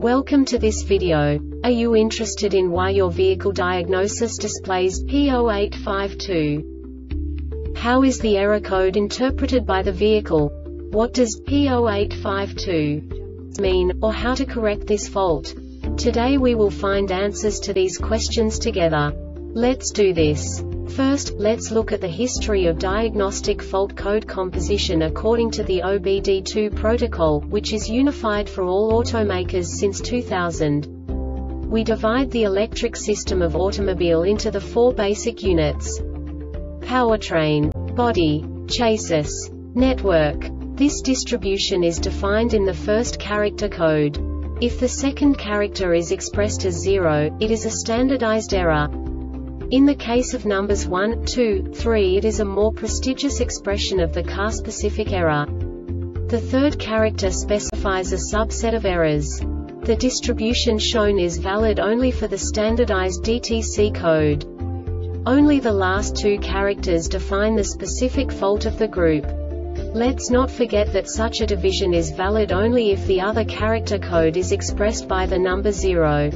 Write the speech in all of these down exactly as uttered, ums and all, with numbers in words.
Welcome to this video. Are you interested in why your vehicle diagnosis displays P zero eight five two? How is the error code interpreted by the vehicle? What does P zero eight five two mean, or how to correct this fault? Today we will find answers to these questions together. Let's do this. First, let's look at the history of diagnostic fault code composition according to the O B D two protocol, which is unified for all automakers since two thousand. We divide the electric system of automobile into the four basic units: powertrain, body, chassis, network. This distribution is defined in the first character code. If the second character is expressed as zero, it is a standardized error. In the case of numbers one, two, three, it is a more prestigious expression of the car-specific error. The third character specifies a subset of errors. The distribution shown is valid only for the standardized D T C code. Only the last two characters define the specific fault of the group. Let's not forget that such a division is valid only if the other character code is expressed by the number zero.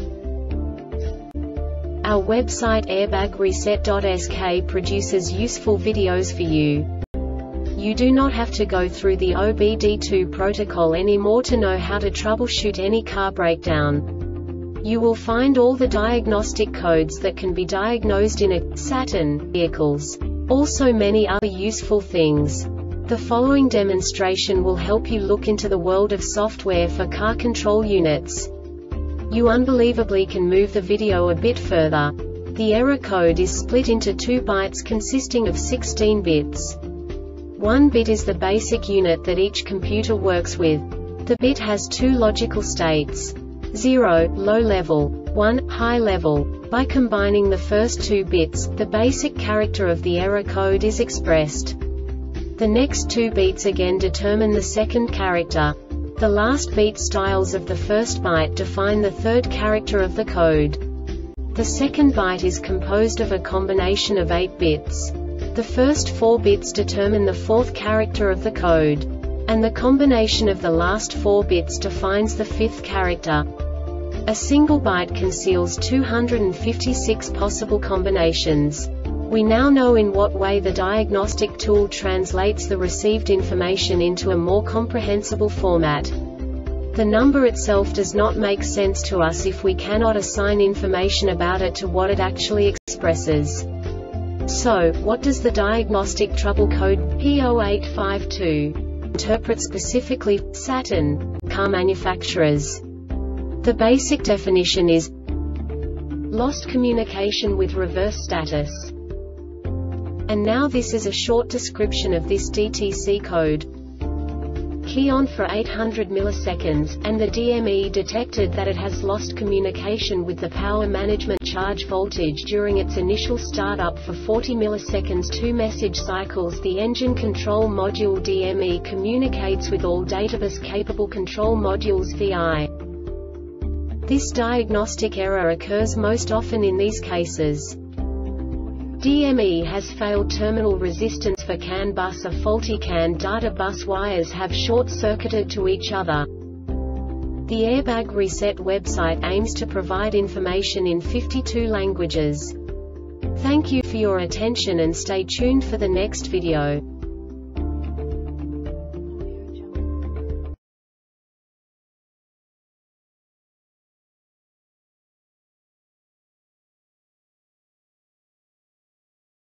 Our website airbag reset dot S K produces useful videos for you. You do not have to go through the O B D two protocol anymore to know how to troubleshoot any car breakdown. You will find all the diagnostic codes that can be diagnosed in a Saturn vehicles. Also many other useful things. The following demonstration will help you look into the world of software for car control units. You unbelievably can move the video a bit further. The error code is split into two bytes consisting of sixteen bits. One bit is the basic unit that each computer works with. The bit has two logical states: zero, low level, one, high level. By combining the first two bits, the basic character of the error code is expressed. The next two beats again determine the second character. The last beat styles of the first byte define the third character of the code. The second byte is composed of a combination of eight bits. The first four bits determine the fourth character of the code. And the combination of the last four bits defines the fifth character. A single byte conceals two hundred fifty-six possible combinations. We now know in what way the diagnostic tool translates the received information into a more comprehensible format. The number itself does not make sense to us if we cannot assign information about it to what it actually expresses. So, what does the diagnostic trouble code P zero eight five two interpret specifically for Saturn car manufacturers? The basic definition is lost communication with reverse status. And now this is a short description of this D T C code. Key on for eight hundred milliseconds, and the D M E detected that it has lost communication with the power management charge voltage during its initial startup for forty milliseconds. Two message cycles. The engine control module D M E communicates with all databus capable control modules via. This diagnostic error occurs most often in these cases: D M E has failed terminal resistance for CAN bus. A faulty CAN data bus wires have short-circuited to each other. The Airbag Reset website aims to provide information in fifty-two languages. Thank you for your attention and stay tuned for the next video.